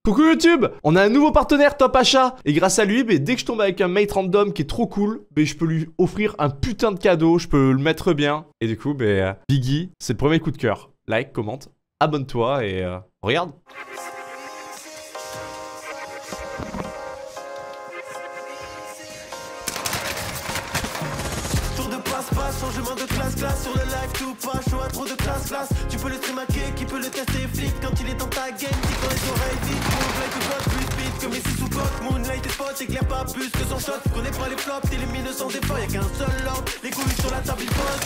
Coucou YouTube, on a un nouveau partenaire Top Achat. Et grâce à lui, dès que je tombe avec un mate random qui est trop cool, je peux lui offrir un putain de cadeau, je peux le mettre bien. Et du coup, Biggie, c'est le premier coup de cœur. Like, commente, abonne-toi et regarde. Changement de classe sur le live tout pas chaud à trop de classe. Tu peux le streamaquer, qui peut le tester flic quand il est dans ta game, dit dans les oreilles vite. Moonlight ou God plus vite que Messi sous bloc. Moonlight est spot, éclaire pas plus que son shot. Connais pas les flops, t'élimines sans effort, y'a qu'un seul ordre. Les couilles sur la table, il pose.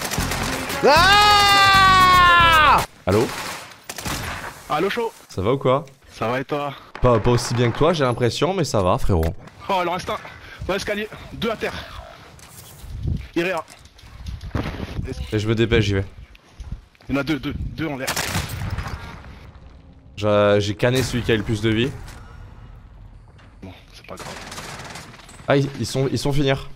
Ah Allô? Allo chaud. Ça va ou quoi? Ça va et toi? Pas aussi bien que toi, j'ai l'impression, mais ça va frérot. Oh, il en reste un dans l'escalier, 2 à terre. Iréa. Et je me dépêche, j'y vais. Il y en a deux en l'air. J'ai canné celui qui a le plus de vie. Bon, c'est pas grave. Ah, ils sont finir.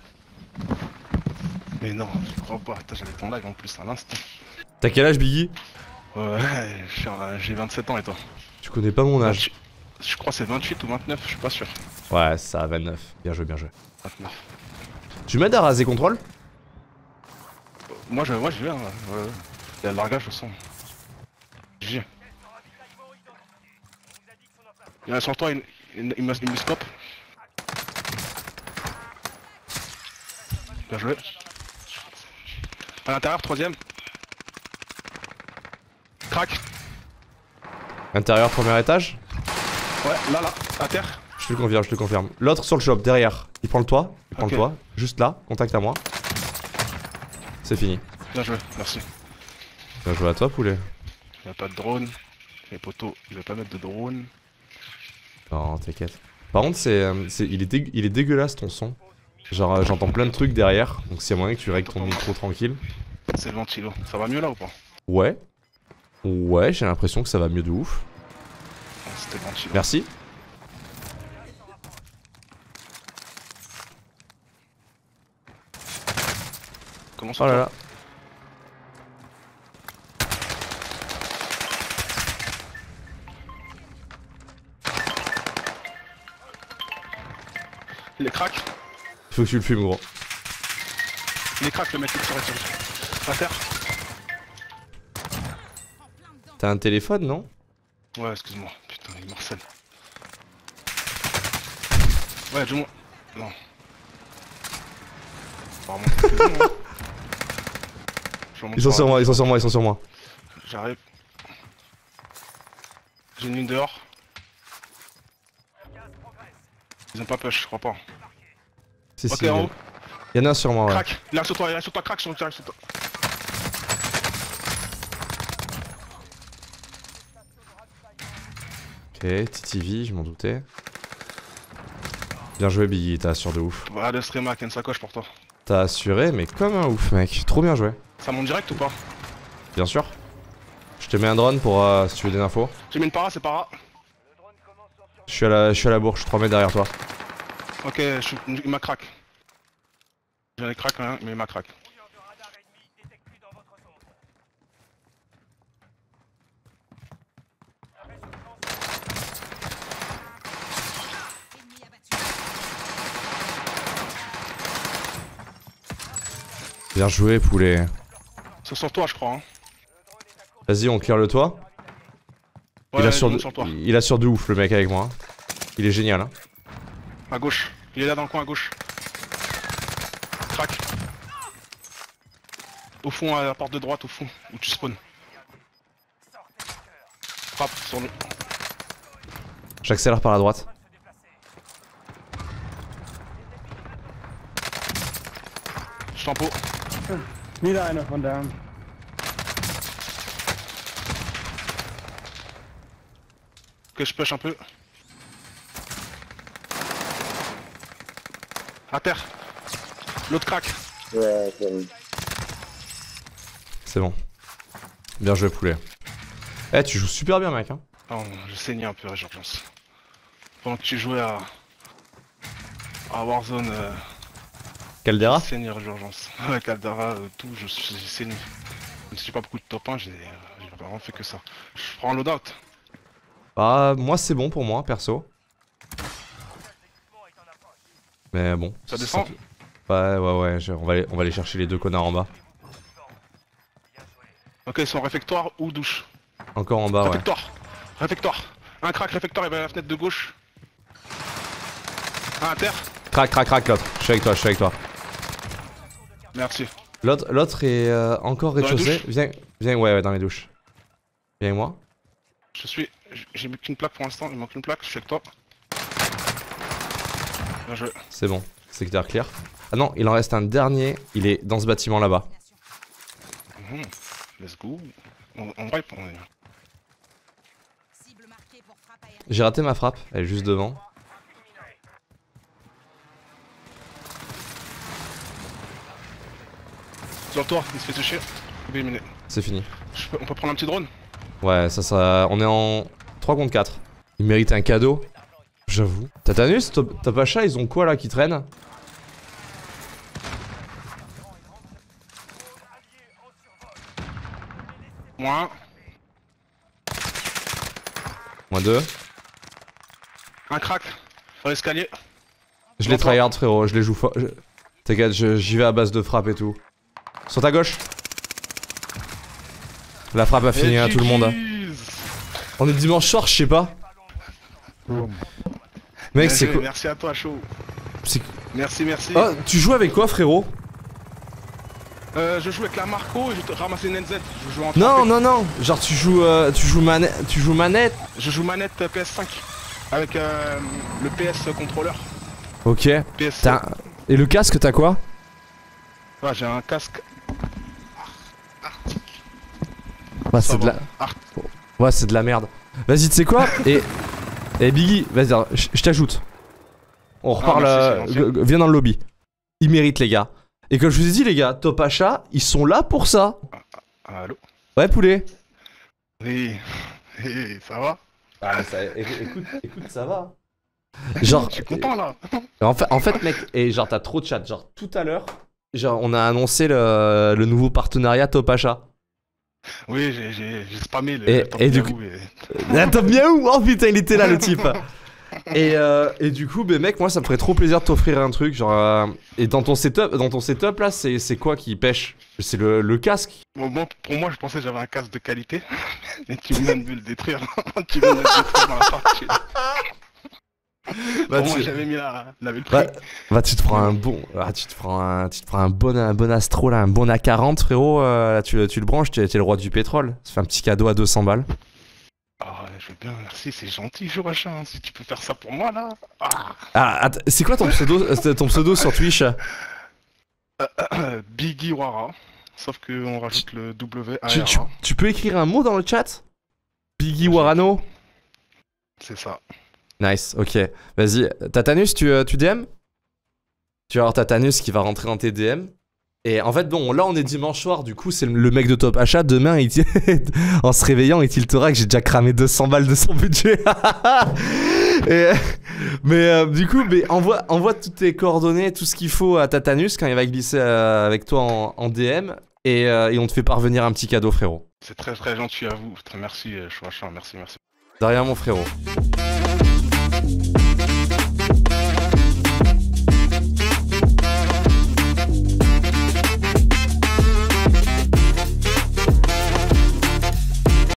Mais non, je crois pas. Attends, j'avais ton live en plus à l'instant. T'as quel âge, Biggie? Ouais, j'ai 27 ans et toi? Tu connais pas mon âge. Je crois que c'est 28 ou 29, je suis pas sûr. Ouais, ça, 29. Bien joué, bien joué. 29. Tu m'aides à raser contrôle? Moi je vais, hein. Ouais. Il y a le largage au son. J'y ai. Il y en a sur toi, il me scope. Bien joué. À l'intérieur, troisième. Crac. Intérieur, premier étage? Ouais, là, à terre. Je te le confirme, je te le confirme. L'autre sur le shop, derrière. Il prend le toit, le toit. Juste là, contact à moi. C'est fini. Bien joué, merci. Bien joué à toi, poulet. Y'a pas de drone. Les poteaux, il veut pas mettre de drone. Non, t'inquiète. Par contre, il est dégueulasse ton son. Genre, j'entends plein de trucs derrière. Donc, s'il y a moyen que tu règles ton micro tranquille. C'est le ventilo. Ça va mieux là ou pas? Ouais. Ouais, j'ai l'impression que ça va mieux de ouf. C'était le ventilo. Merci. Comment ça? Oh là là. Il est crack. Faut que tu le fumes, gros. Il est crack le mec qui serait sur à terre. T'as un téléphone, non? Ouais, excuse-moi. Putain, il marcelle. Ouais, dis-moi. Non. Apparemment, c'est bon, hein. Ils sont sur moi, ils sont sur moi, ils sont sur moi. J'arrive. J'ai une ligne dehors. Ils ont pas push, je crois pas. Si, Ok, si, en haut. Il y en a un sur moi, ouais. Crac, il est sur toi, crac, sur toi. Ok, TTV, je m'en doutais. Bien joué, Biggie, t'as assuré de ouf. Bah, le stream avec une sacoche pour toi. T'as assuré, mais comme un ouf, mec. Trop bien joué. Ça monte direct ou pas? Bien sûr. Je te mets un drone pour si tu veux des infos. J'ai mis une para, c'est para. Je suis à la bourse, 3 mètres derrière toi. Ok, il m'a crack. J'en ai crack rien, mais il m'a crack. Bien joué, poulet. C'est sur toi, je crois. Hein. Vas-y, on clear le toit. Ouais, il sur toi. Il assure de ouf, le mec avec moi. Il est génial. Hein. À gauche. Il est là dans le coin à gauche. Crac. Au fond, à la porte de droite, au fond, où tu spawns. Frappe sur nous. J'accélère par la droite. Je t'en pot. Wieder einer von da. Ok, je push un peu. À terre. L'autre crack. Ouais, c'est C'est bon. Bien joué, poulet. Eh, tu joues super bien, mec. Hein. Oh, je saignais un peu à Résurgence. Pendant que tu jouais à Warzone, Caldera? j'ai saigné à Résurgence. Ouais, Caldera, tout, j'ai saigné. Même si j'ai pas beaucoup de top 1, j'ai vraiment fait que ça. Je prends un loadout. Ah, moi c'est bon pour moi, perso. Mais bon. Ça descend? Ouais, on va aller chercher les deux connards en bas. Ok, ils sont réfectoire ou douche. Encore en bas, ouais. Réfectoire. Réfectoire. Un crack, réfectoire, il va à la fenêtre de gauche. Un à terre. Crac, l'autre. Je suis avec toi. Merci. L'autre est encore Dans la rez-de-chaussée. Viens, ouais, dans les douches. Viens avec moi. J'ai mis qu'une plaque pour l'instant, il manque une plaque, je suis avec toi. Bien joué. C'est bon, secteur clear. Ah non, il en reste un dernier, il est dans ce bâtiment là-bas. Let's go. On va répondre. J'ai raté ma frappe, elle est juste devant. Sur le toit, il se fait toucher. Éliminé. C'est fini. On peut prendre un petit drone? Ouais, ça, on est en 3 contre 4. Il mérite un cadeau. J'avoue. Tatanus, Topacha, ils ont quoi là qui traînent? Moins. Moins 2. Un crack. Sur l'escalier. Je les tryhard frérot, je les joue fort. T'inquiète, j'y vais à base de frappe et tout. Sur ta gauche. La frappe a fini à tout le monde. On est dimanche soir, je sais pas. Mec, c'est quoi? Merci à toi, chaud. Merci. Oh, tu joues avec quoi, frérot? Je joue avec la Marco et je ramasse une NZ. Je joue en Non. Genre, tu joues manette. Je joue manette PS5 avec le PS contrôleur. Ok. PS. Et le casque, t'as quoi? Ouais, j'ai un casque. Bah, c'est de la. Ouais, c'est de la merde. Vas-y, tu sais quoi? Et Biggie, vas-y, je t'ajoute. On reparle. Viens dans le lobby. Ils méritent, les gars. Et comme je vous ai dit, les gars, Topacha, ils sont là pour ça. Allô? Ouais, poulet. Oui. Ça va? Ah, écoute, ça va. Genre. Je suis content là. En fait, mec, et genre, t'as trop de chat. Genre, tout à l'heure, genre, on a annoncé le nouveau partenariat Topacha. Oui, j'ai spammé le et du coup. Top Miaou! Oh putain, il était là, le type. Et du coup, bah, mec, moi, ça me ferait trop plaisir de t'offrir un truc. Genre, et dans ton setup là, c'est quoi qui pêche? C'est le casque. Bon, pour moi, je pensais que j'avais un casque de qualité. Mais tu viens de le détruire. Tu viens de le détruire dans la partie. Bah, moi, j'avais mis le prix. Bah, tu te prends un bon. Tu te prends un bon Astro là, un bon A40, frérot. Là, tu le branches, t'es le roi du pétrole. Ça fait un petit cadeau à 200 balles. Ah, je veux bien, merci, c'est gentil, Joachim, si tu peux faire ça pour moi là. C'est quoi ton pseudo sur Twitch? Biggie Wara, sauf qu'on rajoute le W. Tu peux écrire un mot dans le chat? Biggie Warano? C'est ça. Nice, ok. Vas-y, Tatanus, tu DM? Tu vas avoir Tatanus qui va rentrer dans tes DM. Et en fait, bon, là on est dimanche soir, du coup c'est le mec de Topacha. Demain, en se réveillant, il tiltera que j'ai déjà cramé 200 balles de son budget. Du coup, envoie toutes tes coordonnées, tout ce qu'il faut à Tatanus quand il va glisser avec toi en DM. Et on te fait parvenir un petit cadeau, frérot. C'est très très gentil à vous. Merci, Joachim, merci. Derrière mon frérot.